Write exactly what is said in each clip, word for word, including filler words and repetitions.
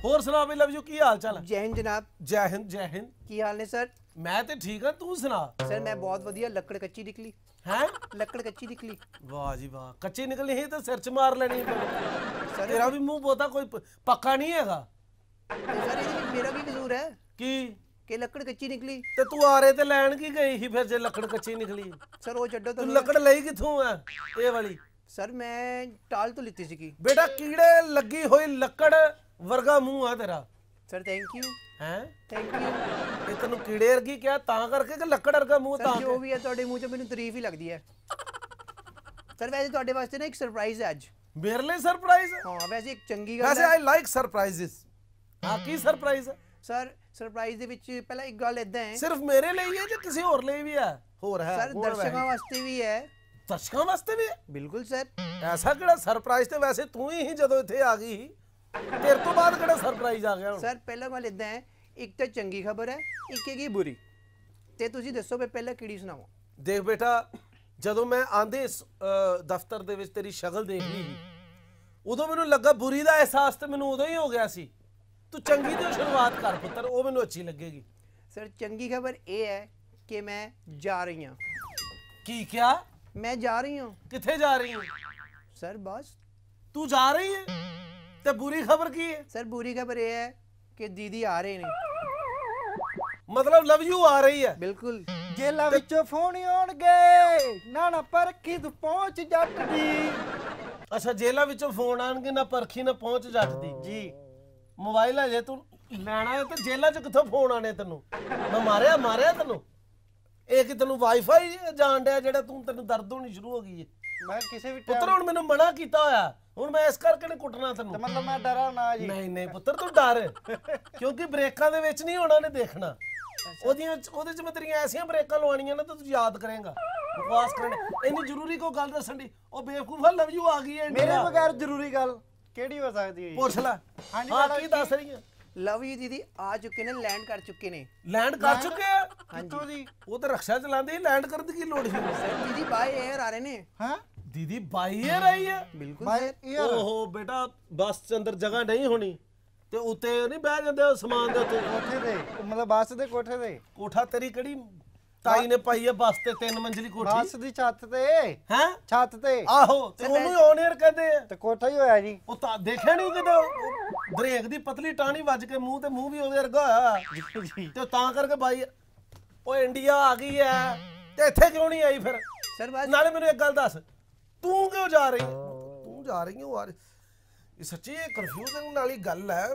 ਹੋਰ ਸੁਣਾ ਬਈ ਲਵ ਯੂ ਕੀ ਹਾਲ ਚਾਲ? जय हिंद जनाब। जय हिंद जय हिंद। की हाल ने सर? मैं तो ठीक हाँ, तू सुना? सर मैं बहुत वधिया, लकड़ कच्ची निकली हैं? लकड़ कच्ची निकली। वाह जी वाह, कच्ची निकली ही तो सिर च मार लेनी सर तेरा भी मुंह बोता कोई पक्का नहीं हैगा। सर ये मेरा भी कसूर है की कि लकड़ कच्ची निकली। ते तू आ रहे ते लैन की गई ही फिर जे लकड़ कच्ची निकली? सर वो छड्डो तू तो लकड़ लई किथों है ये वाली? सर मैं टाल तो लीती सी। बेटा कीड़े लगी हुई लकड़ वर्गा मुंह है तेरा। सर थैंक यू हैं? Thank you. ये तेनू कीड़े वर्गी क्या तां करके कि लकड़ वर्गा मुंह तां? सर जो भी है ਤੁਹਾਡੇ ਮੂੰਹ 'ਚ ਮੈਨੂੰ ਤਾਰੀਫ ਹੀ ਲੱਗਦੀ ਹੈ। ਸਰ ਵੈਸੇ ਤੁਹਾਡੇ ਵਾਸਤੇ ਨਾ ਇੱਕ ਸਰਪ੍ਰਾਈਜ਼ ਹੈ ਅੱਜ। मेरे लिए सरप्राइज है? ਹਾਂ ਵੈਸੇ ਇੱਕ ਚੰਗੀ ਗੱਲ वैसे ਹੈ। I like surprises. हाँ की सरप्राइज है? ਸਰ ਸਰਪ੍ਰਾਈਜ਼ ਦੇ ਵਿੱਚ ਪਹਿਲਾਂ ਇੱਕ ਗੱਲ ਇਦਾਂ ਹੈ। सिर्फ मेरे लिए ही है कि किसी और लिए भी है? होर है ਸਰ ਦਰਸ਼ਕਾਂ ਵਾਸਤੇ ਵੀ ਹੈ। ਦਰਸ਼ਕਾਂ ਵਾਸਤੇ ਵੀ ਹੈ? ਬਿਲਕੁਲ ਸਰ। ਐਸਾ ਕਿਹੜਾ ਸਰਪ੍ਰਾਈਜ਼ ਤੇ ਵੈਸੇ ਤੂੰ ਹੀ ਹੀ ਜਦੋਂ ਇੱਥੇ ਆ ਗਈ ਤੇਰੇ ਤੋਂ ਬਾਅਦ ਕਿਹੜਾ ਸਰਪ੍ਰਾਈਜ਼ ਆ ਗਿਆ ਹੁਣ? ਸਰ ਪਹਿਲਾਂ ਗੱਲ ਇਦਾਂ ਹੈ, ਇੱਕ ਤਾਂ ਚੰਗੀ ਖਬਰ ਹੈ, ਇੱਕ ਹੈਗੀ ਬੁਰੀ, ਤੇ ਤੁਸੀਂ ਦੱਸੋ ਮੈਂ ਪਹਿਲਾਂ ਕਿਹੜੀ ਸੁਣਾਵਾਂ? ਦੇਖ ਬੇਟਾ, ਜਦੋਂ ਮੈਂ ਆਂਦੇ ਇਸ ਦਫ਼ਤਰ ਦੇ ਵਿੱਚ ਤੇਰੀ ਸ਼ਕਲ ਦੇਖ ਲਈ ਉਦੋਂ ਮੈਨੂੰ ਲੱਗਾ ਬੁਰੀ ਦਾ ਅਹਿਸਾਸ ਤੇ ਮੈਨੂੰ ਉਦੋਂ ਹੀ ਹੋ ਗਿਆ ਸੀ। ਤੂੰ ਚੰਗੀ ਦੀ ਸ਼ੁਰੂਆਤ ਕਰ ਪੁੱਤਰ, ਉਹ ਮੈਨੂੰ ਅੱਛੀ ਲੱਗੇਗੀ। ਸਰ ਚੰਗੀ ਖਬਰ ਇਹ ਹੈ ਕਿ ਮੈਂ ਜਾ ਰਹੀ ਹਾਂ। ਕੀ ਕਿਹਾ? ਮੈਂ ਜਾ ਰਹੀ ਹਾਂ। ਕਿੱਥੇ ਜਾ ਰਹੀ ਹੈ? ਸਰ ਬਸ। ਤੂੰ ਜਾ ਰਹੀ ਹੈ ਤੇ ਬੁਰੀ ਖਬਰ ਕੀ ਹੈ? ਸਰ ਬੁਰੀ ਖਬਰ ਇਹ ਹੈ ਕਿ ਦੀਦੀ ਆ ਰਹੇ ਨੇ। ਮਤਲਬ ਲਵ ਯੂ ਆ ਰਹੀ ਹੈ? ਬਿਲਕੁਲ। ਜੇਲਾਂ ਵਿੱਚੋਂ ਫੋਨ ਆਉਣਗੇ ਨਾ ਨਾ ਪਰਖੀ ਤੂੰ ਪਹੁੰਚ ਜੱਟ ਦੀ। ਅੱਛਾ ਜੇਲਾਂ ਵਿੱਚੋਂ ਫੋਨ ਆਣਗੇ ਨਾ ਪਰਖੀ ਨਾ ਪਹੁੰਚ ਜੱਟ ਦੀ। ਜੀ ਮੋਬਾਈਲ ਹੈ ਜੇ ਤੂੰ ਲੈਣਾ ਹੈ ਤੇ ਜੇਲਾਂ ਚ ਕਿੱਥੋਂ ਫੋਨ ਆਣੇ ਤੈਨੂੰ? ਮੈਂ ਮਾਰਿਆ ਮਾਰਿਆ ਤੈਨੂੰ? ਇਹ ਕਿ ਤੈਨੂੰ ਵਾਈਫਾਈ ਜਾਣ ਡਿਆ ਜਿਹੜਾ ਤੂੰ ਤੈਨੂੰ ਦਰਦ ਹੋਣੀ ਸ਼ੁਰੂ ਹੋ ਗਈ ਹੈ? ਮੈਂ ਕਿਸੇ ਵੀ ਪੁੱਤਰ ਹੁਣ ਮੈਨੂੰ ਮਨਾ ਕੀਤਾ ਹੋਇਆ, ਹੁਣ ਮੈਂ ਇਸ ਕਰਕੇ ਨਹੀਂ ਕੁੱਟਣਾ ਤੈਨੂੰ। ਮਤਲਬ ਮੈਂ ਡਰਾਂ ਨਾ ਜੀ? ਨਹੀਂ ਨਹੀਂ ਪੁੱਤਰ ਤੂੰ ਡਰ, ਕਿਉਂਕਿ ਬ੍ਰੇਕਾਂ ਦੇ ਵਿੱਚ ਨਹੀਂ ਹੋਣਾ ਨੇ ਦੇਖਣਾ। ਉਹਦੀਆਂ ਉਹਦੇ ਚ ਮੈਂ ਤੇਰੀਆਂ ਐਸੀਆਂ ਬ੍ਰੇਕਾਂ ਲਵਾਉਣੀਆਂ ਨਾ ਤਾਂ ਤੂੰ ਯਾਦ ਕਰੇਂਗਾ। ਬਕਵਾਸ ਕਰਨੇ ਇੰਨੀ ਜ਼ਰੂਰੀ ਕੋਈ ਗੱਲ ਦੱਸਣ ਦੀ? ਉਹ ਬੇਵਕੂਫਾ ਲਵ ਯੂ ਆ ਗਈ ਹੈ ਮੇਰੇ ਬਗੈਰ ਜ਼ਰੂਰੀ ਗੱਲ ਕਿਹੜੀ ਹੋ ਸਕਦੀ ਹੈ? ਪੁੱਛ ਲੈ। ਹਾਂਜੀ ਹਾਂ ਕੀ ਦੱਸ ਰਹੀ ਹੈ? ਲਵ ਯੂ ਦੀਦੀ ਆ ਚੁੱਕੇ ਨੇ, ਲੈਂਡ ਕਰ ਚੁੱਕੇ ਨੇ। ਲੈਂਡ ਕਰ ਚੁੱਕੇ ਆ? ਕਿੱਥੋਂ ਜੀ? ਉਹ ਤਾਂ ਰਕਸ਼ਾ ਚਲਾਉਂਦੇ, ਲੈਂਡ ਕਰਨ ਦੀ ਕੀ ਲੋੜ ਸੀ? ਸਰ ਦੀਦੀ ਬਾਏ 에ਅਰ ਆ ਰਹੇ ਨੇ। ਹਾਂ ਦੀਦੀ ਬਾਈ ਏਅਰ ਆਈ ਹੈ? ਬਿਲਕੁਲ ਬਾਈ ਸਰ। ਏਅਰ? ਓਹੋ ਬੇਟਾ, ਬੱਸ ਚ ਅੰਦਰ ਜਗ੍ਹਾ ਨਹੀਂ ਹੋਣੀ ਤੇ ਉੱਤੇ ਨਹੀਂ ਬਹਿ ਜਾਂਦੇ ਉਹ ਸਮਾਨ ਦੇ ਉੱਤੇ? ਕੋਠੇ ਤੇ, ਮਤਲਬ ਬੱਸ ਦੇ ਕੋਠੇ ਤੇ। ਕੋਠਾ ਤੇਰੀ ਕਿਹੜੀ ਤਾਈ ਨੇ ਪਾਈ ਹੈ ਬੱਸ ਤੇ? ਤਿੰਨ ਮੰਜ਼ਲੀ ਕੋਠੀ ਬੱਸ ਦੀ ਛੱਤ ਤੇ। ਹੈ? ਛੱਤ ਤੇ। ਆਹੋ ਤੇ ਉਹਨੂੰ ਔਨ 에ਅਰ ਕਹਿੰਦੇ ਆ। ਤੇ ਕੋਠਾ ਹੀ ਹੋਇਆ ਜੀ। ਉਹ ਤਾਂ ਦੇਖਿਆ ਨਹੀਂ ਕਿਤੇ ਬ੍ਰੇਕ ਦੀ ਪਤਲੀ ਟਾਹਣੀ ਵੱਜ ਕੇ ਮੂੰਹ ਤੇ ਮੂੰਹ ਵੀ ਉਹਦੇ ਵਰਗਾ ਹੋਇਆ ਤੇ ਤਾਂ ਕਰਕੇ ਬਾਈ ਉਹ ਇੰਡੀਆ ਆ ਗਈ ਹੈ ਤੇ ਇੱਥੇ ਕਿਉਂ ਨਹੀਂ ਆਈ ਫਿਰ? ਸਰ ਬਸ। ਨਾਲੇ ਮੈਨੂੰ ਇੱਕ ਗੱਲ ਦੱਸ, ਤੂੰ ਕਿਉਂ ਜਾ ਰਹੀ ਹੈ? ਤੂੰ ਜਾ ਰਹੀ ਹੈ ਉਹ ਆ ਰਹੀ। ਇਹ ਸੱਚੀ ਇਹ ਕਨਫਿਊਜ਼ਨ ਵਾਲੀ ਗੱਲ ਹੈ,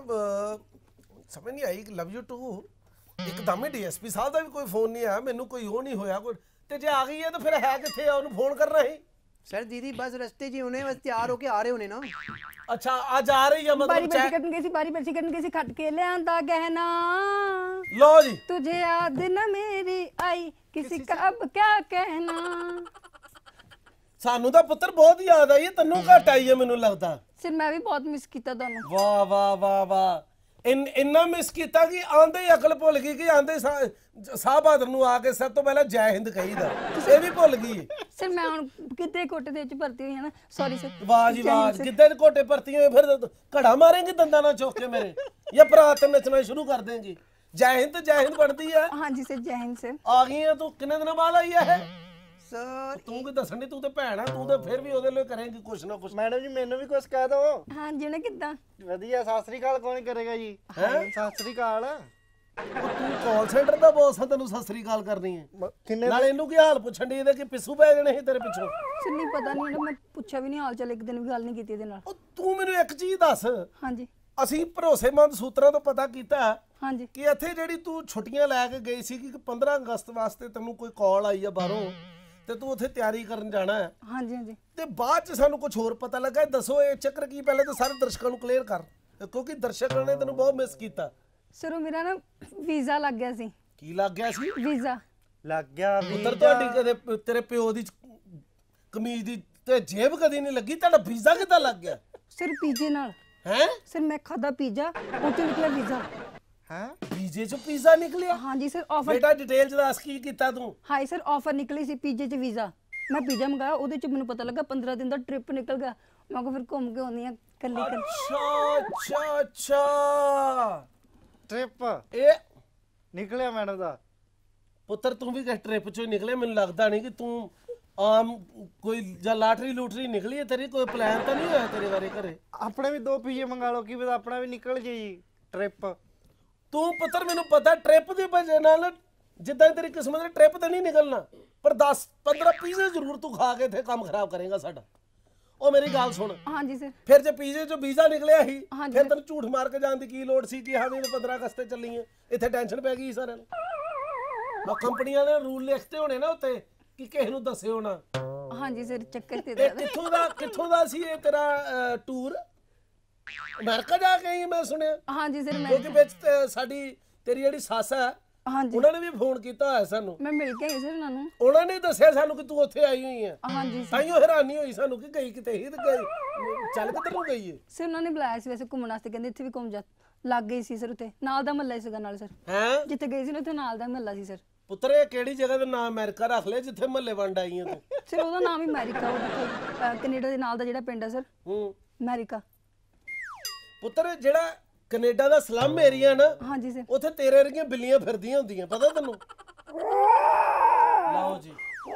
ਸਮਝ ਨਹੀਂ ਆਈ। ਲਵ ਯੂ ਟੂ ਇੱਕਦਮ ਹੀ ਡੀਐਸਪੀ ਸਾਹਿਬ ਦਾ ਵੀ ਕੋਈ ਫੋਨ ਨਹੀਂ ਆਇਆ, ਮੈਨੂੰ ਕੋਈ ਉਹ ਨਹੀਂ ਹੋਇਆ ਕੋਈ, ਤੇ ਜੇ ਆ ਗਈ ਹੈ ਤਾਂ ਫਿਰ ਹੈ ਕਿੱਥੇ ਆ? ਉਹਨੂੰ ਫੋਨ ਕਰਨਾ ਸੀ। ਸਰ ਦੀਦੀ ਬਸ ਰਸਤੇ 'ਚ ਹੀ ਹੋਣੇ, ਬਸ ਤਿਆਰ ਹੋ ਕੇ ਆ ਰਹੇ ਹੋਣੇ ਨਾ। ਅੱਛਾ ਅੱਜ ਆ ਰਹੀ ਹੈ ਬਾਰੀ ਮਤਲਬ? ਬੈਠੀ ਕਰਨ ਗਈ ਸੀ, ਬਾਰੀ ਬੈਠੀ ਕਰਨ ਗਈ ਸੀ, ਖੱਟ ਕੇ ਲਿਆਂਦਾ ਗਹਿਣਾ। ਲੋ ਜੀ। तुझे याद न मेरी आई किसी का अब क्या कहना। ਸਾਨੂੰ ਤਾਂ ਪੁੱਤਰ ਬਹੁਤ ਯਾਦ ਆਈ ਹੈ, ਤੈਨੂੰ ਘੱਟ ਆਈ ਹੈ ਮੈਨੂੰ ਲੱਗਦਾ। सिर मैं भी बहुत मिस किया ਤੁਹਾਨੂੰ। ਵਾਹ ਵਾਹ ਵਾਹ ਵਾਹ, ਇਨ ਇੰਨਾ ਮਿਸ ਕੀਤਾ ਕਿ ਆਂਦੇ ਹੀ ਅਕਲ ਭੁੱਲ ਗਈ ਕਿ ਆਂਦੇ ਸਾਹ ਬਹਾਦਰ ਨੂੰ ਆ ਕੇ ਸਭ ਤੋਂ ਪਹਿਲਾਂ ਜੈ ਹਿੰਦ ਕਹੀਦਾ, ਇਹ ਵੀ ਭੁੱਲ ਗਈ। सिर मैं ਹੁਣ ਕਿਤੇ ਕੋਟੇ ਦੇ ਵਿੱਚ ਭਰਤੀ ਹੋਈ ਹਾਂ ਨਾ, ਸੌਰੀ ਸਰ। ਵਾਹ ਜੀ ਵਾਹ, ਕਿੱਦਾਂ ਘੋਟੇ ਭਰਤੀ ਹੋਏ ਫਿਰ ਘੜਾ ਮਾਰੇਂਗੇ ਦੰਦਾਂ ਨਾਲ ਚੁੱਕ ਕੇ ਮੇਰੇ, ਜਾਂ ਭਰਾ ਤੇ ਨੱਚਣਾ ਸ਼ੁਰੂ ਕਰ ਦੇਂਗੀ? ਜੈ ਹਿੰਦ ਜੈ ਹਿੰਦ ਪੜਦੀ ਹੈ। हाँ जी सर, जय हिंद सर। ਆ ਗਈ ਹੈ ਤੂੰ, ਕਿੰਨੇ ਦਿਨਾਂ ਬਾਅਦ ਆਈ ਹੈ? ਸਰ ਤੂੰ ਕੀ ਦੱਸਣ ਦੀ? ਤੂੰ ਤੇ ਭੈਣ ਆ, ਤੂੰ ਤੇ ਫਿਰ ਵੀ ਉਹਦੇ ਲਈ ਕਰੇਂਗੀ ਕੁਛ ਨਾ ਕੁਛ। ਮੈਡਮ ਜੀ ਮੈਨੂੰ ਵੀ ਕੁਝ ਕਹਿ ਦਿਓ। हाँ जी ने कितना ਵਧੀਆ। ਸਤਿ ਸ੍ਰੀ ਅਕਾਲ ਕੌਣ ਕਰੇਗਾ ਜੀ? ਸਤਿ ਸ੍ਰੀ ਅਕਾਲ। ਤੂੰ ਕਾਲ ਸੈਂਟਰ ਦਾ ਬੌਸ ਆ, ਤੈਨੂੰ ਸਤਿ ਸ੍ਰੀ ਅਕਾਲ ਕਰਨੀ ਹੈ? ਕਿੰਨੇ ਨਾਲੇ ਇਹਨੂੰ ਕੀ ਹਾਲ ਪੁੱਛਣ ਦੀ? ਇਹਦੇ ਕਿ ਪਿੱਸੂ ਪੈ ਜਾਣੇ ਸੀ ਤੇਰੇ ਪਿੱਛੋਂ? सर नहीं पता नहीं ना, मैं पूछा भी नहीं हाल चाल, एक दिन भी गल नहीं की ਇਹਦੇ ਨਾਲ। ਉਹ ਤੂੰ ਮੈਨੂੰ ਇੱਕ ਚੀਜ਼ ਦੱਸ, हाँ जी ਅਸੀਂ ਭਰੋਸੇਮੰਦ ਸੂਤਰਾਂ ਤੋਂ ਪਤਾ ਕੀਤਾ हाँ जी ਕਿ ਇੱਥੇ ਜਿਹੜੀ ਤੂੰ ਛੁੱਟੀਆਂ ਲੈ ਕੇ ਗਈ ਸੀ ਕਿ ਪੰਦਰਾਂ ਅਗਸਤ ਵਾਸਤੇ ਤੈਨੂੰ ਕੋਈ ਕਾਲ ਆਈ ਆ ਬਾਹਰੋਂ ਤੇ ਤੂੰ ਉੱਥੇ ਤਿਆਰੀ ਕਰਨ ਜਾਣਾ ਹੈ, हाँ जी हाँ जी। ਤੇ ਬਾਅਦ ਚ ਸਾਨੂੰ ਕੁਝ ਹੋਰ ਪਤਾ ਲੱਗਾ। ਦੱਸੋ ਇਹ ਚੱਕਰ ਕੀ? ਪਹਿਲੇ ਤਾਂ ਸਾਰੇ ਦਰਸ਼ਕਾਂ ਨੂੰ ਕਲੀਅਰ ਕਰ, ਕਿਉਂਕਿ ਦਰਸ਼ਕਾਂ ਨੇ ਤੈਨੂੰ ਬਹੁਤ ਮਿਸ ਕੀਤਾ। सर वो मेरा ना वीजा लग गया सी। ਕੀ ਲੱਗ ਗਿਆ ਸੀ? वीजा ਲੱਗ ਗਿਆ ਪੁੱਤਰ ਤੁਹਾਡੀ ਕਦੇ ਤੇਰੇ ਪਿਓ ਦੀ ਕਮੀਜ਼ ਦੀ ਤੇ ਜੇਬ ਕਦੀ ਨਹੀਂ ਲੱਗੀ, ਤੁਹਾਡਾ ਵੀਜ਼ਾ ਕਿੱਦਾਂ ਲੱਗ ਗਿਆ? सर पिज्जे नाल। ਹੈ सर मैं खादा पिज्जा, ਉੱਥੇ ਨਿਕਲਿਆ ਵੀਜ਼ਾ। ਹੈ ਵੀਜ਼ੇ ਚ ਪੀਜ਼ਾ ਨਿਕਲਿਆ? हाँ जी सर ऑफर। ਬੇਟਾ ਡਿਟੇਲ ਚ ਦੱਸ ਕੀ ਕੀਤਾ ਤੂੰ? हाय सर ऑफर निकली सी पिज्जे च वीजा। ਮੈਂ ਪੀਜ਼ਾ ਮੰਗਾਇਆ ਉਹਦੇ ਚ ਮੈਨੂੰ ਪਤਾ ਲੱਗਾ ਪੰਦਰਾਂ ਦਿਨ ਦਾ ਟ੍ਰਿਪ ਨਿਕਲ ਗਿਆ। ਮੈਂ ਕਿਹਾ ਫਿਰ ਘੁੰਮ ਕੇ ਆਉਂਦੀ ਆ ਕੱਲੀ ਕੱਲੀ। ਅੱਛਾ ਅੱਛਾ ਅੱਛਾ ਟ੍ਰਿਪ ਇਹ ਨਿਕਲਿਆ ਮੈਡਮ ਦਾ। ਪੁੱਤਰ ਤੂੰ ਵੀ ਕਿਸ ਟ੍ਰਿਪ ਚੋਂ ਨਿਕਲਿਆ? ਮੈਨੂੰ ਲੱਗਦਾ ਨਹੀਂ ਕਿ ਤੂੰ ਆਮ ਕੋਈ ਜਾਂ ਲਾਟਰੀ ਲੂਟਰੀ ਨਿਕਲੀ ਹੈ ਤੇਰੀ, ਕੋਈ ਪਲਾਨ ਤਾਂ ਨਹੀਂ ਹੋਇਆ ਤੇਰੇ ਬਾਰੇ ਘਰੇ? ਆਪਣੇ ਵੀ ਦੋ ਪੀਜ਼ੇ ਮੰਗਾ ਲਓ, ਕੀ ਪਤਾ ਆਪਣਾ ਵੀ ਨਿਕਲ ਜੇ ਜੀ ਟ੍ਰਿਪ। ਤੂੰ ਪੁੱਤਰ ਮੈਨੂੰ ਪਤਾ ਟ੍ਰਿਪ ਦੀ ਵਜ੍ਹਾ ਨਾਲ ਜਿੱਦਾਂ ਤੇਰੀ ਕਿਸਮਤ ਨੇ ਟ੍ਰਿਪ ਤਾਂ ਨਹੀਂ ਨਿਕਲਣਾ, ਪਰ ਦਸ ਪੰਦਰਾਂ ਪੀਜ਼ੇ ਜ਼ਰੂਰ ਤੂੰ ਖਾ ਕੇ ਇੱਥੇ ਕੰਮ ਖਰਾਬ ਕਰੇਗਾ ਸਾਡਾ। ਉਹ ਮੇਰੀ ਗੱਲ ਸੁਣ, ਹਾਂਜੀ ਸਰ। ਫਿਰ ਜੇ ਪੀਜ਼ੇ ਚੋਂ ਵੀਜ਼ਾ ਨਿਕਲਿਆ ਸੀ ਹਾਂਜੀ ਫਿਰ ਤੈਨੂੰ ਝੂਠ ਮਾਰ ਕੇ ਜਾਣ ਦੀ ਕੀ ਲੋੜ ਸੀ ਕਿ ਹਾਂ ਵੀ ਪੰਦਰਾਂ ਅਗਸਤ ਤੇ ਚੱਲੀ ਹੈ? ਇੱਥੇ ਟੈਨਸ਼ਨ ਪੈ ਗਈ ਸਾਰਿਆਂ ਨੂੰ। ਆ ਕੰਪਨੀਆਂ ਨੇ ਰੂਲ ਲਿਖਤੇ ਹੋਣੇ ਨਾ ਉੱਤੇ ਕਿ ਕਿਸੇ ਨੂੰ ਦੱਸਿਓ ਨਾ। ਹਾਂਜੀ ਸਰ ਚੱਕਰ ਤੇ ਇਹ ਕਿੱਥੋਂ ਦਾ ਕਿੱਥੋਂ ਦਾ ਸੀ ਇਹ ਤੇਰਾ ਟੂਰ? ਅਮਰੀਕਾ ਜਾ ਕੇ ਆਈ ਮੈਂ ਸੁਣਿਆ। ਹਾਂਜੀ ਸਰ ਮੈਂ ਕਿਉਂਕਿ ਵਿੱਚ ਤੇ ਸਾਡੀ ਤੇਰੀ ਜਿਹੜੀ ਸੱਸ ਹੈ ਹਾਂਜੀ ਉਹਨਾਂ ਨੇ ਵੀ ਫੋਨ ਕੀਤਾ ਹੋਇਆ ਸਾਨੂੰ। ਮੈਂ ਮਿਲ ਕੇ ਆਈ ਸਰ ਉਹਨਾਂ ਨੂੰ। ਉਹਨਾਂ ਨੇ ਦੱਸਿਆ ਸਾਨੂੰ ਕਿ ਤੂੰ ਉੱਥੇ ਆਈ ਹੋਈ ਹੈ। ਹਾਂਜੀ ਸਰ। ਤਾਈਓ ਹੈਰਾਨੀ ਹੋਈ ਸਾਨੂੰ ਕਿ ਗਈ ਕਿਤੇ ਹੀ ਤੇ ਗਈ ਚੱਲ ਕਿੱਧਰ ਨੂੰ ਗਈ ਹੈ? ਸਰ ਉਹਨਾਂ ਨੇ ਬੁਲਾਇਆ ਸੀ ਵੈਸੇ ਘੁੰਮਣ ਵਾਸਤੇ, ਕਹਿੰਦੇ ਇੱਥੇ ਵੀ ਘੁੰਮ ਜਾ। ਲੱਗ ਗਈ ਸੀ ਸਰ ਉੱਥੇ, ਨਾਲ ਦਾ ਮਹੱਲਾ ਸੀਗਾ ਨਾਲ ਸਰ। ਹੈਂ ਜਿੱਥੇ ਗਈ ਸੀ ਨਾ ਉੱਥੇ ਨਾਲ ਦਾ ਮਹੱਲਾ ਸੀ ਸਰ। ਪੁੱਤਰ ਇਹ ਕਿਹੜੀ ਜਗ੍ਹਾ ਦਾ ਨਾਮ ਅਮਰੀਕਾ ਰੱਖ ਲਿਆ ਜਿੱਥੇ ਮਹੱਲੇ ਵੰਡ ਆਈ ਹੈ ਤੂੰ? ਸਰ ਉਹਦਾ ਨਾਮ ਹੀ ਅਮਰੀਕਾ, ਉਹ ਜਿੱਥੇ ਅਹ, ਕੈਨੇਡਾ ਦੇ ਨਾਲ ਦਾ ਜਿਹੜਾ ਪਿੰਡ ਹੈ ਸਰ ਹੂੰ ਅਮਰੀਕਾ। ਪੁੱਤਰ ਜਿਹੜਾ ਕੈਨੇਡਾ ਦਾ ਸਲਮ ਏਰੀਆ ਨਾ ਹਾਂਜੀ ਸਰ। ਉੱਥੇ ਤੇਰੇ ਵਰਗੀਆਂ ਬਿੱਲੀਆਂ ਫਿਰਦੀਆਂ ਹੁੰਦੀਆਂ, ਪਤਾ ਤੈਨੂੰ? ਲਓ ਜੀ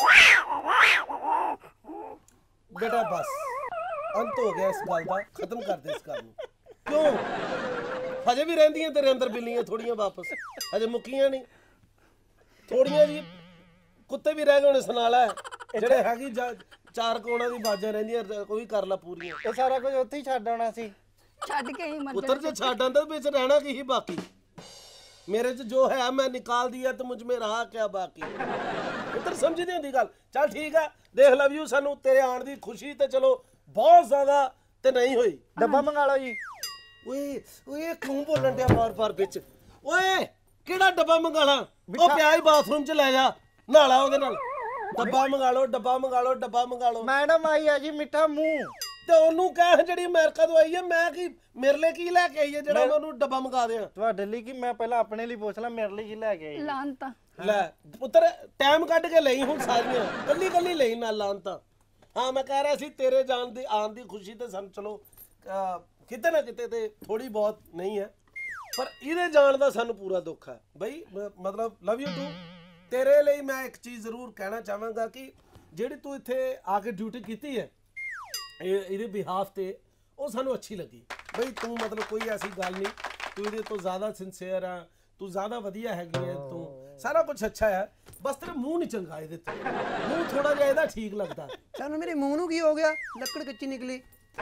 ਬੇਟਾ ਬਸ ਅੰਤ ਹੋ ਗਿਆ ਇਸ ਗੱਲ ਦਾ, ਖਤਮ ਕਰ ਦੇ ਇਸ ਗੱਲ ਨੂੰ। ਕਿਉਂ ਹਜੇ ਵੀ ਰਹਿੰਦੀਆਂ ਤੇਰੇ ਅੰਦਰ ਬਿੱਲੀਆਂ ਥੋੜੀਆਂ ਵਾਪਸ? ਹਜੇ ਮੁੱਕੀਆਂ ਨਹੀਂ ਥੋੜੀਆਂ ਜੀ? ਕੁੱਤੇ ਵੀ ਰਹਿ ਗਏ ਹੋਣੇ ਸੁਨਾਲਾ ਜਿਹੜੇ ਹੈਗੀ ਜਾਂ ਚਾਰ ਕੋਣਾ ਦੀ ਬਾਜਾਂ ਰਹਿੰਦੀਆਂ, ਕੋਈ ਕਰ ਲਾ ਪੂਰੀਆਂ। ਇਹ ਸਾਰਾ ਕੁਝ ਉੱਥੇ ਹੀ ਛੱਡ ਆਉਣਾ ਸੀ। ਛੱਡ ਕੇ ਹੀ ਮਰ ਪੁੱਤਰ ਜੇ ਛੱਡ ਆਂਦਾ ਵਿੱਚ ਰਹਿਣਾ ਕੀ ਸੀ ਬਾਕੀ? ਮੇਰੇ ਚ ਜੋ ਹੈ ਮੈਂ ਨਿਕਾਲ ਦਿਆ ਤੇ ਮੁਝ ਮੇ ਰਹਾ ਕਿਆ ਬਾਕੀ? ਪੁੱਤਰ ਸਮਝਦੀ ਹੁੰਦੀ ਗੱਲ। ਚੱਲ ਠੀਕ ਹੈ, ਦੇਖ ਲਵ ਯੂ ਸਾਨੂੰ ਤੇਰੇ ਆਣ ਦੀ ਖੁਸ਼ੀ ਤੇ ਚਲੋ ਬਹੁਤ ਜ਼ਿਆਦਾ ਤੇ ਨਹੀਂ ਹੋਈ। ਡੱਬਾ ਮੰਗਾ ਲਓ ਜੀ। ਓਏ ਓਏ ਕਿਉਂ ਬੋਲਣ ਡਿਆ ਬਾਰ-ਬਾਰ ਵਿੱਚ? ਓਏ ਕਿਹੜਾ ਡੱਬਾ ਮੰਗਾਲਾ? ਉਹ ਪਿਆ ਹੀ ਬਾਥਰੂਮ ਚ ਲੈ ਜਾ, ਨਾਲਾ ਉਹਦੇ ਨਾਲ। ਡੱਬਾ ਮੰਗਾ ਲਓ, ਡੱਬਾ ਮੰਗਾ ਲਓ, ਡੱਬਾ ਮੰਗਾ ਲਓ। ਮੈਡਮ ਆਈ ਆ ਜੀ ਮਿੱਠਾ ਮੂੰਹ। ਤੇ ਉਹਨੂੰ ਕਹਿ ਜਿਹੜੀ ਅਮਰੀਕਾ ਤੋਂ ਆਈ ਹੈ, ਮੈਂ ਕੀ ਮੇਰੇ ਲਈ ਕੀ ਲੈ ਕੇ ਆਈ ਹੈ ਜਿਹੜਾ ਮੈਂ ਉਹਨੂੰ ਡੱਬਾ ਮੰਗਾ ਦਿਆਂ? ਤੁਹਾਡੇ ਲਈ ਕੀ? ਮੈਂ ਪਹਿਲਾਂ ਆਪਣੇ ਲਈ ਪੁੱਛ ਲਾਂ ਮੇਰੇ ਲਈ ਕੀ ਲੈ ਕੇ ਆਈ? ਲਾਂਤਾ। ਲੈ ਪੁੱਤਰ ਟਾਈਮ ਕੱਢ ਕੇ ਲਈ ਹੁਣ ਸਾਰੀਆਂ, ਕੱਲੀ ਕੱਲੀ ਲਈ ਨਾ ਲਾਣ ਤਾਂ। ਹਾਂ ਮੈਂ ਕਹਿ ਰਿਹਾ ਸੀ ਤੇਰੇ ਜਾਣ ਦੀ ਆਉਣ ਦੀ ਖੁਸ਼ੀ ਤੇ ਸਾਨੂੰ ਚਲੋ ਅਹ, ਕਿਤੇ ਨਾ ਕਿਤੇ ਤੇ ਥੋੜੀ ਬਹੁਤ ਨਹੀਂ ਹੈ, ਪਰ ਇਹਦੇ ਜਾਣ ਦਾ ਸਾਨੂੰ ਪੂਰਾ ਦੁੱਖ ਹੈ ਬਈ। ਮ- ਮਤਲਬ ਲਵ ਯੂ ਟੂ। ਤੇਰੇ ਲਈ ਮੈਂ ਇੱਕ ਚੀਜ਼ ਜ਼ਰੂਰ ਕਹਿਣਾ ਚਾਹਾਂਗਾ ਕਿ ਜਿਹੜੀ ਤੂੰ ਇੱਥੇ ਆ ਕੇ ਡਿਊਟੀ ਕੀਤੀ ਹੈ ਇਹ ਇਹਦੇ ਬਿਹਾਫ ਤੇ, ਉਹ ਸਾਨੂੰ ਅੱਛੀ ਲੱਗੀ ਬਈ। ਤੂੰ ਮਤਲਬ ਕੋਈ ਐਸੀ ਗੱਲ ਨਹੀਂ, ਤੂੰ ਇਹਦੇ ਤੋਂ ਜ਼ਿਆਦਾ ਸਿੰਸੀਅਰ ਆ, ਤੂੰ ਜ਼ਿਆਦਾ ਵਧੀਆ ਹੈਗੀ ਹੈ, ਤੂੰ ਸਾਰਾ ਕੁਝ ਅੱਛਾ ਹੈ, ਬਸ ਤੇਰਾ ਮੂੰਹ ਨਹੀਂ ਚੰਗਾ ਇਹਦੇ ਤੇ। ਮੂੰਹ ਥੋੜਾ ਜਿਹਾ ਇਹਦਾ ਠੀਕ ਲੱਗਦਾ। ਸਾਨੂੰ ਮੇਰੇ ਮੂੰਹ ਨੂੰ ਕੀ ਹੋ ਗਿਆ? ਲੱਕੜ ਕੱਚੀ ਨਿਕਲੀ।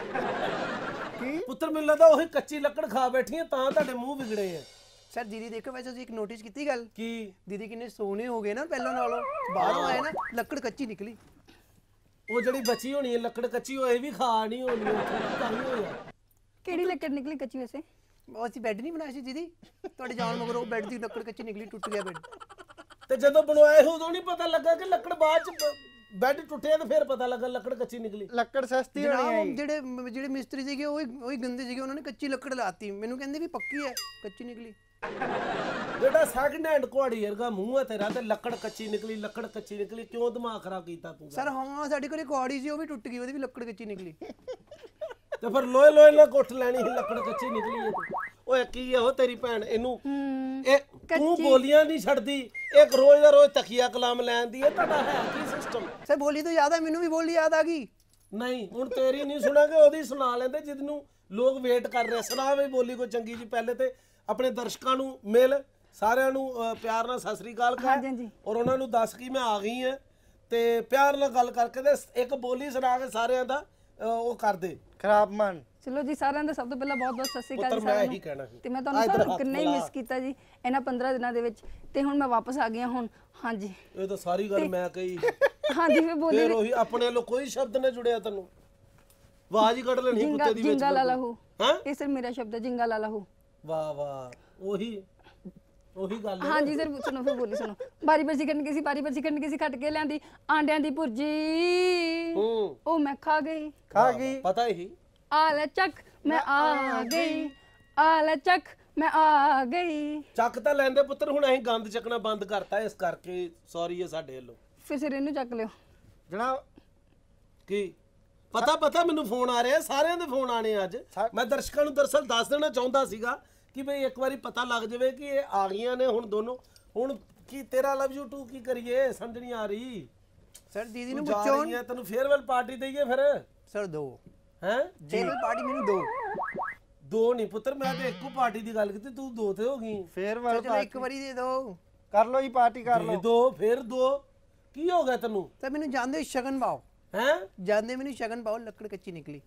ਕੀ ਪੁੱਤਰ ਮੈਨੂੰ ਲੱਗਦਾ ਉਹੀ ਕੱਚੀ ਲੱਕੜ ਖਾ ਬੈਠੀਆਂ ਤਾਂ ਤੁਹਾਡੇ ਮੂੰਹ ਵਿਗੜੇ ਆ। ਸਰ ਦੀਦੀ ਦੇਖੋ, ਵੈਸੇ ਤੁਸੀਂ ਇੱਕ ਨੋਟਿਸ ਕੀਤੀ ਗੱਲ? ਕੀ? ਦੀਦੀ ਕਿੰਨੇ ਸੋਹਣੇ ਹੋ ਗਏ ਨਾ ਪਹਿਲਾਂ ਨਾਲੋਂ। ਬਾਹਰੋਂ ਆਏ ਨਾ ਲੱਕੜ ਕੱਚੀ ਨਿਕਲੀ। ਉਹ ਜਿਹੜੀ ਬਚੀ ਹੋਣੀ ਹੈ ਲੱਕੜ ਕੱਚੀ, ਉਹ ਇਹ ਵੀ ਖਾ ਨਹੀਂ ਹੋਣੀ ਉੱਥੋਂ ਤਾਂ ਹੀ ਹੋਇਆ। ਕਿਹੜੀ ਲੱਕੜ ਨਿਕਲੀ ਕੱਚੀ ਵੈਸੇ? ਉਹ ਅਸੀਂ ਬੈੱਡ ਨਹੀਂ ਬਣਾਇਆ ਸੀ ਦੀਦੀ, ਤੁਹਾਡੇ ਜਾਣ ਮਗਰ ਉਹ ਬੈੱਡ ਦੀ ਲੱਕੜ ਕੱਚੀ ਨਿਕਲੀ, ਟੁੱਟ ਗਿਆ ਬੈੱਡ। ਤੇ ਜਦੋਂ ਬਣਵਾਏ ਉਦੋਂ ਨਹੀਂ ਪਤਾ ਲੱਗਾ ਕਿ ਲੱਕੜ ਬਾਅਦ ਚ ਬੈੱਡ ਟੁੱਟਿਆ ਤੇ ਫਿਰ ਪਤਾ ਲੱਗਾ ਲੱਕੜ ਕੱਚੀ ਨਿਕਲੀ। ਲੱਕੜ ਸਸਤੀ ਹੋਣੀ ਹੈ ਜਨਾਬ ਜੀ। ਜਿਹੜੇ ਜਿਹੜੇ ਮਿਸਤਰੀ ਸੀਗੇ ਉਹ ਉਹੀ ਗੰਦੇ ਸੀਗੇ, ਉਹਨਾਂ ਨੇ ਕੱਚੀ ਲੱਕੜ ਲਾਤੀ। ਮੈਨੂੰ ਕਹਿੰਦੇ ਵੀ ਪੱਕੀ ਹੈ, ਕੱਚੀ ਨਿਕਲੀ। ਬੇਟਾ ਸੈਕਿੰਡ ਹੈਂਡ ਕੁਹਾੜੀ ਵਰਗਾ ਮੂੰਹ ਹੈ ਤੇਰਾ ਤੇ ਲੱਕੜ ਕੱਚੀ ਨਿਕਲੀ, ਲੱਕੜ ਕੱਚੀ ਨਿਕਲੀ। ਕਿਉਂ ਦਿਮਾਗ ਖਰਾਬ ਕੀਤਾ ਤੂੰ? ਸਰ ਹਾਂ ਸਾਡੇ ਕੋਲ ਇੱਕ ਔੜੀ ਸੀ, ਉਹ ਵੀ ਟੁੱਟ ਗਈ, ਉਹਦੀ ਵੀ ਲੱਕੜ ਕੱਚੀ ਨਿਕਲੀ। ਤੇ ਫਿਰ ਲੋਏ ਲੋਏ ਨਾਲ ਗੁੱਠ ਲੈਣੀ ਸੀ, ਲੱਕੜ ਕੱਚੀ ਨਿਕਲੀ ਹੈ ਤੂੰ। ਓਏ ਕੀ ਹੈ ਉਹ ਤੇਰੀ ਭੈਣ ਇਹਨੂੰ ਇਹ ਤੂੰ ਬੋਲੀਆਂ ਨਹੀਂ ਛੱਡਦੀ, ਇੱਕ ਰੋਜ਼ ਦਾ ਰੋਜ਼ ਤਖੀਆ ਕਲਾਮ ਲੈਂਦੀ ਹੈ। ਤੁਹਾਡਾ ਹੈ ਕੀ ਸਿਸਟਮ? ਸਰ ਬੋਲੀ ਤਾਂ ਯਾਦ ਆ ਮੈਨੂੰ ਵੀ, ਬੋਲੀ ਯਾਦ ਆ ਗਈ। ਨਹੀਂ ਹੁਣ ਤੇਰੀ ਨਹੀਂ ਸੁਣਾਂਗੇ, ਉਹਦੀ ਸੁਣਾ ਲੈਂਦੇ ਜਿਹਨੂੰ ਲੋਕ ਵੇਟ ਕਰ ਰਹੇ। ਸੁਣਾ ਵੀ ਬੋਲੀ ਕੋਈ ਚੰਗੀ ਜੀ। ਪਹਿਲੇ ਤੇ ਆਪਣੇ ਦਰਸ਼ਕਾਂ ਨੂੰ ਮਿਲ, ਸਾਰਿਆਂ ਨੂੰ ਅਹ, ਪਿਆਰ ਨਾਲ ਸਤਿ ਸ੍ਰੀ ਅਕਾਲ ਹਾਂਜੀ, ਕਹਿ ਹਾਂਜੀ। ਔਰ ਉਹਨਾਂ ਨੂੰ ਦੱਸ ਕਿ ਮੈਂ ਆ ਗਈ ਹਾਂ ਤੇ ਪਿਆਰ ਨਾਲ ਗੱਲ ਕਰਕੇ ਤੇ ਇੱਕ ਬੋਲੀ ਸੁਣਾ ਕੇ ਸਾਰਿਆਂ ਦਾ ਅਹ, ਉਹ ਕਰ ਦੇ ਖਰਾਬ ਮਨ। ਚਲੋ ਜੀ ਸਾਰਿਆਂ ਦਾ ਸਭ ਤੋਂ ਪਹਿਲਾਂ ਬਹੁਤ ਬਹੁਤ ਸਤਿ ਸ਼੍ਰੀ ਅਕਾਲ ਪੁੱਤਰ ਜੀ ਮੈਂ ਸਾਰਿਆਂ ਇਹੀ ਕਹਿਣਾ ਸੀ। ਨੂੰ। ਤੇ ਮੈਂ ਤੁਹਾਨੂੰ ਸਾਰਿਆਂ ਕਿੰਨਾ ਹੀ ਮਿਸ ਕੀਤਾ ਜੀ ਇਹਨਾਂ ਪੰਦਰਾਂ ਦਿਨਾਂ ਦੇ ਵਿੱਚ, ਤੇ ਹੁਣ ਮੈਂ ਵਾਪਸ ਆ ਗਈ ਹਾਂ ਹੁਣ। ਹਾਂਜੀ ਇਹ ਤਾਂ ਸਾਰੀ ਗੱਲ ਮੈਂ ਕਹੀ। ਹਾਂਜੀ ਫਿਰ ਬੋਲੀ ਫਿਰ ਉਹੀ ਆਪਣੇ ਵੱਲੋਂ ਕੋਈ ਸ਼ਬਦ ਨਾ ਜੁੜਿਆ ਤੈਨੂੰ, ਆਵਾਜ਼ ਹੀ ਕੱਢ ਲੈਣੀ ਜਿੰਗਾ ਕੁੱਤੇ ਦੀ ਵਿੱਚ। ਜਿੰਗਾ ਲਾਲਾ ਹੂ। ਹਾਂ ਇਹ ਸਰ ਮੇਰਾ ਸ਼ਬਦ ਹੈ, ਜਿੰਗਾ ਲਾਲਾ ਹੂ। ਵਾਹ ਵਾਹ, ਉਹੀ ਉਹੀ ਗੱਲ ਹੈ। ਹਾਂਜੀ ਸਰ ਸੁਣੋ ਫਿਰ ਬੋਲੀ ਸੁਣੋ। ਬਾਰੀ ਬਰਸੀ ਕਰਨ ਗਈ ਸੀ, ਬਾਰੀ ਬਰਸੀ ਕਰਨ ਗਈ ਸੀ, ਖੱਟ ਕੇ ਲਿਆਂਦੀ ਆਂਡਿਆਂ ਦੀ ਭੁਰਜੀ, ਹੂੰ ਉਹ ਮੈਂ ਖਾ ਗਈ। ਖਾ ਗਈ। ਪਤਾ ਹੀ। ਆ ਲੈ ਚੱਕ ਮੈਂ ਆ ਗਈ, ਆ ਲੈ ਚੱਕ ਮੈਂ ਆ ਗਈ। ਚੱਕ ਤਾਂ ਲੈਂਦੇ ਪੁੱਤਰ, ਹੁਣ ਅਸੀਂ ਗੰਦ ਚੱਕਣਾ ਬੰਦ ਕਰਤਾ ਇਸ ਕਰਕੇ ਸੌਰੀ ਹੈ ਸਾਡੇ ਵੱਲੋਂ। ਫਿਰ ਸਿਰ ਇਹਨੂੰ ਚੱਕ ਲਿਓ। ਜਨਾਬ ਕੀ ਪਤਾ ਪਤਾ ਮੈਨੂੰ ਫੋਨ ਆ ਰਿਹਾ, ਸਾਰਿਆਂ ਦੇ ਫੋਨ ਆਣੇ ਅੱਜ। ਮੈਂ ਦਰਸ਼ਕਾਂ ਨੂੰ ਦਰਅਸਲ ਦੱਸ ਦੇਣਾ ਚਾਹੁੰਦਾ ਸੀਗਾ ਕਿ ਬਈ ਇੱਕ ਵਾਰੀ ਪਤਾ ਲੱਗ ਜਾਵੇ ਕਿ ਇਹ ਆ ਗਈਆਂ ਨੇ ਹੁਣ ਦੋਨੋਂ। ਹੁਣ ਕੀ ਤੇਰਾ ਲਵ ਯੂ ਟੂ ਕੀ ਕਰੀਏ, ਸਮਝ ਨਹੀਂ ਆ ਰਹੀ। ਸਰ ਦੀਦੀ ਨੂੰ ਤੂੰ ਜਾ ਪੁੱਛੋ ਰਹੀ ਹੈ, ਤੈਨੂੰ ਫੇਅਰਵੈਲ ਪਾਰਟੀ ਦਈਏ ਫਿਰ? ਸਰ ਦੋ ਹੈ ਫੇਅਰਵੈਲ ਪਾਰਟੀ ਮੈਨੂੰ ਦੋ ਦੋ ਨਹੀਂ ਪੁੱਤਰ, ਮੈਂ ਤੇ ਇੱਕੋ ਪਾਰਟੀ ਦੀ ਗੱਲ ਕੀਤੀ, ਤੂੰ ਦੋ ਤੇ ਹੋ ਗਈ। ਫੇਅਰਵੈਲ ਚਲੋ ਇੱਕ ਵਾਰੀ ਦੇ ਦੋ। ਕਰ ਲਓ ਜੀ, ਪਾਰਟੀ ਕਰ ਦੇ ਲਓ। ਦੋ ਫਿਰ ਦੋ, ਕੀ ਹੋ ਗਿਆ ਤੈਨੂੰ? ਤਾਂ ਮੈਨੂੰ ਜਾਂਦੇ ਸ਼ਗਨ ਪਾਓ, ਹੈ ਜਾਂਦੇ ਮੈਨੂੰ ਸ਼ਗਨ ਪਾਓ। ਲੱਕੜ ਕੱਚੀ ਨਿਕਲੀ।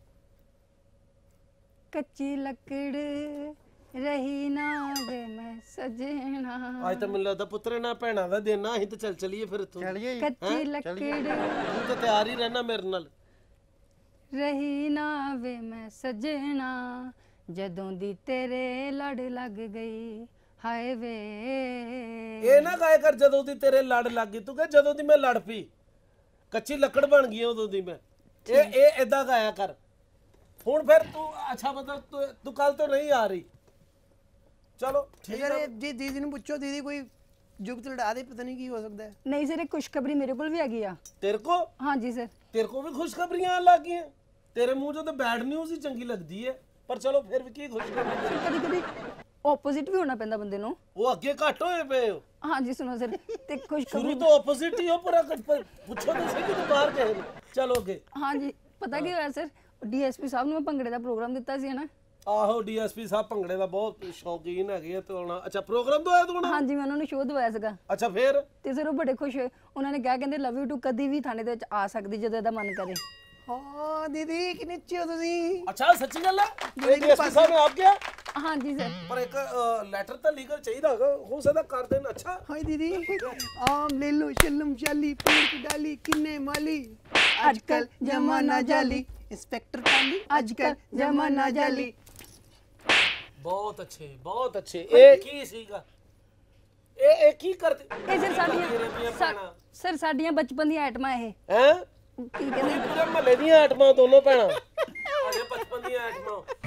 ਕੱਚੀ ਲੱਕੜ ਰਹੀ ਨਾ ਵੇ ਮੈਂ ਸਜਣਾ, ਅੱਜ ਤਾਂ ਮੈਨੂੰ ਲੱਗਦਾ ਪੁੱਤਰ ਇਹਨਾਂ ਭੈਣਾਂ ਦਾ ਦਿਨ ਆ, ਅਸੀਂ ਤੇ ਚੱਲ ਚਲੀਏ ਫਿਰ। ਤੂੰ ਚਲਿਏ ਜੀ। ਕੱਚੀ ਲੱਕੜ ਤੂੰ ਤਾਂ ਤਿਆਰ ਹੀ ਰਹਿਣਾ ਮੇਰੇ ਨਾਲ। ਰਹੀ ਨਾ ਵੇ ਮੈਂ ਸਜਣਾ, ਜਦੋਂ ਦੀ ਤੇਰੇ ਲੜ ਲੱਗ ਗਈ ਹਾਏ ਵੇ। ਇਹ ਨਾ ਗਾਇਆ ਕਰ ਜਦੋਂ ਦੀ ਤੇਰੇ ਲੜ ਲੱਗ ਗਈ, ਤੂੰ ਕਹ ਜਦੋਂ ਦੀ ਮੈਂ ਲੜ ਪਈ, ਕੱਚੀ ਲੱਕੜ ਬਣ ਗਈ ਉਦੋਂ ਦੀ ਮੈਂ। ਇਹ ਇਹ ਇਦਾਂ ਗਾਇਆ ਕਰ। ਹੁਣ ਫਿਰ ਤੂੰ ਅੱਛਾ ਮਤਲਬ ਤੂੰ ਤੂੰ ਕੱਲ ਤੋਂ ਨਹੀਂ ਆ ਰਹੀ। ਚਲੋ ਠੀਕ ਯਾਰ ਹੈ। ਇਹ ਜੀ ਦੀਦੀ ਨੂੰ ਪੁੱਛੋ, ਦੀਦੀ ਕੋਈ ਜੁਗਤ ਲੜਾ ਦੇ, ਪਤਾ ਨਹੀਂ ਕੀ ਹੋ ਸਕਦਾ ਹੈ। ਨਹੀਂ ਸਰ, ਇੱਕ ਖੁਸ਼ਖਬਰੀ ਮੇਰੇ ਕੋਲ ਵੀ ਹੈਗੀ ਆ। ਤੇਰੇ ਕੋ ਹਾਂਜੀ ਸਰ। ਤੇਰੇ ਕੋ ਵੀ ਖੁਸ਼ਖਬਰੀਆਂ ਆਉਣ ਲੱਗ ਗਈਆਂ? ਤੇਰੇ ਮੂੰਹ 'ਚੋਂ ਤਾਂ ਬੈਡ ਨਿਊਜ਼ ਹੀ ਚੰਗੀ ਲੱਗਦੀ ਹੈ, ਪਰ ਚਲੋ ਫਿਰ ਵੀ ਕੀ ਖੁਸ਼ਖਬਰੀ ਤੇਰੀ? ਕਦੀ ਕਦੀ ਆਪੋਜ਼ਿਟ ਵੀ ਹੋਣਾ ਪੈਂਦਾ ਬੰਦੇ ਨੂੰ। ਉਹ ਅੱਗੇ ਘੱਟ ਹੋਏ ਪਏ ਹੋ। ਹਾਂਜੀ ਸੁਣੋ ਸਰ, ਤੇ ਸ਼ੁਰੂ ਖੁਸ਼ਖਬਰੀ ਤੋਂ ਆਪੋਜ਼ਿਟ ਹੀ ਹੋ, ਪੂਰਾ ਪੁੱਛੋ ਤਾਂ ਸਹੀ ਕਿ ਬਾਹਰ ਗਏ ਨੇ। ਚਲੋ ਅੱਗੇ। ਹਾਂਜੀ ਪਤਾ ਕੀ ਹੋਇਆ ਸਰ, ਡੀਐਸਪੀ ਸਾਹਿਬ ਨੂੰ ਮੈਂ ਭੰਗੜੇ ਦਾ ਪ੍ਰੋਗਰਾਮ ਦਿੱਤਾ ਸੀ ਨਾ। ਆਹੋ ਡੀਐਸਪੀ ਸਾਹਿਬ ਭੰਗੜੇ ਦਾ ਬਹੁਤ ਸ਼ੌਕੀਨ ਹੈਗੇ ਆ ਤੇ ਹੁਣ ਅੱਛਾ ਪ੍ਰੋਗਰਾਮ ਤੋਂ ਆਇਆ ਤੂੰ ਹੁਣ? ਹਾਂਜੀ ਮੈਂ ਉਹਨਾਂ ਨੂੰ ਸ਼ੋਅ ਦਵਾਇਆ ਸੀਗਾ, ਅੱਛਾ ਫੇਰ? ਤੇ ਸਰ ਉਹ ਬੜੇ ਖੁਸ਼ ਹੋਏ। ਉਹਨਾਂ ਨੇ ਕਿਹਾ ਕਹਿੰਦੇ ਲਵ ਯੂ ਟੂ ਕਦੀ ਵੀ ਥਾਣੇ ਦੇ ਵਿੱਚ ਆ ਸਕਦੀ ਜਦੋਂ ਇਹਦਾ ਮਨ ਕਰੇ। ਹਾਂ ਦੀਦੀ ਕਿੰਨੇ ਅੱਛੇ ਹੋ ਤੁਸੀਂ। ਅੱਛਾ ਸੱਚੀ ਗੱਲ ਹੈ? ਇਹ ਡੀਐਸਪੀ ਸਾਹਿਬ ਨੇ ਆਪ ਕਿਹਾ? ਹਾਂਜੀ ਸਰ। ਪਰ ਇੱਕ ਲੈਟਰ ਤਾਂ ਲੀਗਲ ਚਾਹੀਦਾ ਹੈਗਾ, ਹੋ ਸਕਦਾ ਕਰ ਦੇਣ। ਅੱਛਾ ਹਾਏ ਦੀਦੀ ਆਮ ਲੈ ਲੋ ਸ਼ਲਮ ਸ਼ਾਲੀ ਪੀਰ ਡਾਲੀ ਕਿੰਨੇ ਮਾਲੀ ਅੱਜ ਕੱਲ ਜਮਾਨਾ ਜਾਲੀ ਇੰਸਪੈਕਟਰ ਪਾਲੀ ਅੱਜ ਕੱਲ ਜਮਾਨਾ ਜਾਲੀ। ਬਹੁਤ ਅੱਛੇ ਬਹੁਤ ਅੱਛੇ। ਇਹ ਕੀ ਸੀਗਾ? ਇਹ ਇਹ ਕੀ ਕਰਦੇ? ਇਹ ਸਰ ਸਾਡੀਆਂ ਭੈਣਾਂ। ਸਾ- ਸਰ ਸਾਡੀਆਂ ਬਚਪਨ ਦੀਆਂ ਆਈਟਮਾਂ ਇਹ। ਹੈ ਕੀ ਕਹਿੰਦੇ ਪੂਰੇ ਮਹੱਲੇ ਦੀਆਂ ਆਈਟਮਾਂ ਦੋਨੋਂ ਭੈਣਾਂ। ਅਜੇ ਬਚਪਨ ਦੀਆਂ ਆਈਟਮਾਂ।